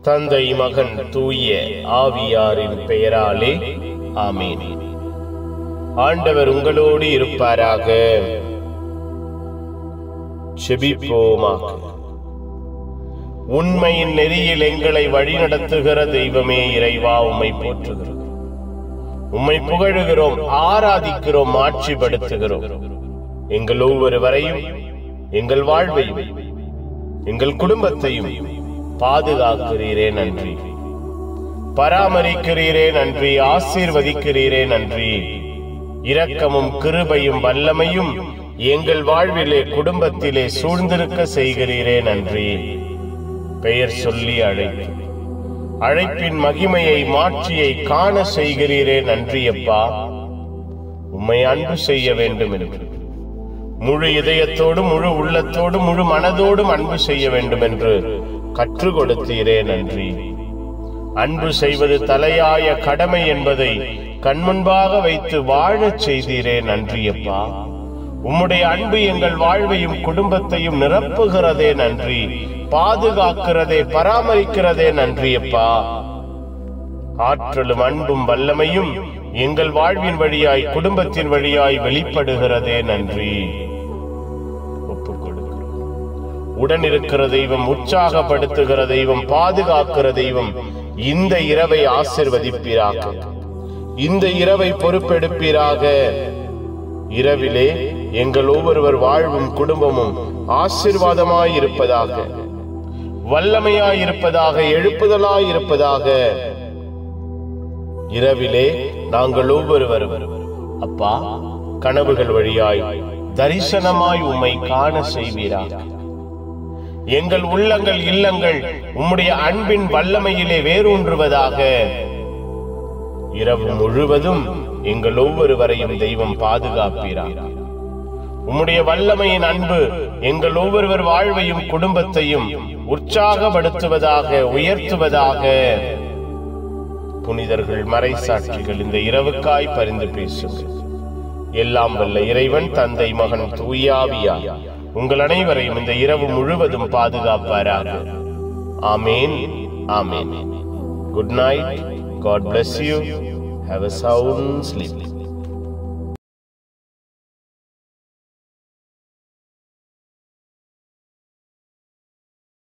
தந்தை, மகன், தூய ஆவியாரின் பெயராலே ஆமென். ஆண்டவர் உங்களோடு இருப்பாராக. செபிப்போமாக. உண்மையின் நெறியில் எங்களை வழிநடத்துகிற தெய்வமே இறைவா, உம்மை போற்றுகிறோம், உம்மை புகழுகிறோம், ஆராதிக்கிறோம், ஆட்சிப்படுத்துகிறோம். எங்கள் ஒவ்வொருவரையும், எங்கள் வாழ்வையும், எங்கள் குடும்பத்தையும் பாதுகாக்கிறீரே நன்றி, பராமரிக்கிறீரே நன்றி, ஆசீர்வதிக்கிறீரே நன்றி. இரக்கமும் கிருபையும் வல்லமையும் எங்கள் வாழ்விலே, குடும்பத்திலே சூழ்ந்திருக்க செய்கிறீரே நன்றி. பெயர் சொல்லி அழைப்பின் மகிமையை, மாட்சியை காண செய்கிறீரே நன்றி அப்பா. உம்மை அன்பு செய்ய வேண்டும் என்று முழு இதயத்தோடும், முழு உள்ளத்தோடும், முழு மனதோடும் அன்பு செய்ய வேண்டும் என்று கற்றுக் கொடுத்தீரே நன்றி. அன்பு செய்வது தலையாய கடமை என்பதை கண்முன்பாக வைத்து வாழச் செய்தீரே நன்றி அப்பா. உம்முடைய அன்பு எங்கள் வாழ்வையும் குடும்பத்தையும் நிரப்புகிறதே நன்றி, பாதுகாக்கிறதே, பராமரிக்கிறதே நன்றி அப்பா. ஆற்றலும் அன்பும் வல்லமையும் எங்கள் வாழ்வின் வழியாய், குடும்பத்தின் வழியாய் வெளிப்படுகிறதே நன்றி. ஒப்புக் கொடுக்கிறோம். உடன் இருக்கிற தெய்வம், உற்சாகப்படுத்துகிற தெய்வம், பாதுகாக்கிற தெய்வம் இந்த இரவை ஆசீர்வதிப்பீராக, இந்த இரவை பொறுப்பெடுப்பீராக. இரவிலே எங்கள் ஒவ்வொருவர் வாழ்வும் குடும்பமும் ஆசீர்வாதமாய் இருப்பதாக, வல்லமையாய் இருப்பதாக, எழுப்புதலாய் இருப்பதாக. இரவிலே நாங்கள் ஒவ்வொருவரும் அப்பா கனவுகள் வழியாய் தரிசனமாய் உம்மை காண செய்வீராக. எங்கள் உள்ளங்கள், இல்லங்கள் உம்முடைய அன்பின் வல்லமையிலே வேரூன்றுவதாக. இரவு முழுவதும் எங்கள் ஒவ்வொருவரையும் தெய்வம் பாதுகாப்பீராக. உம்முடைய வல்லமையின் அன்பு எங்கள் ஒவ்வொருவர் வாழ்வையும் குடும்பத்தையும் உற்சாகப்படுத்துவதாக, உயர்த்துவதாக. புனிதர்கள், மறைசாட்சிகள் இந்த இரவுக்காய் பரிந்து பேசுங்கள். எல்லாம் வல்ல இறைவன் தந்தை, மகன், தூய ஆவியார் உங்கள் அனைவரையும் இந்த இரவு முழுவதும் பாதுகாப்பாராக. Amen, amen. Good night. God bless you. Have a sound sleep.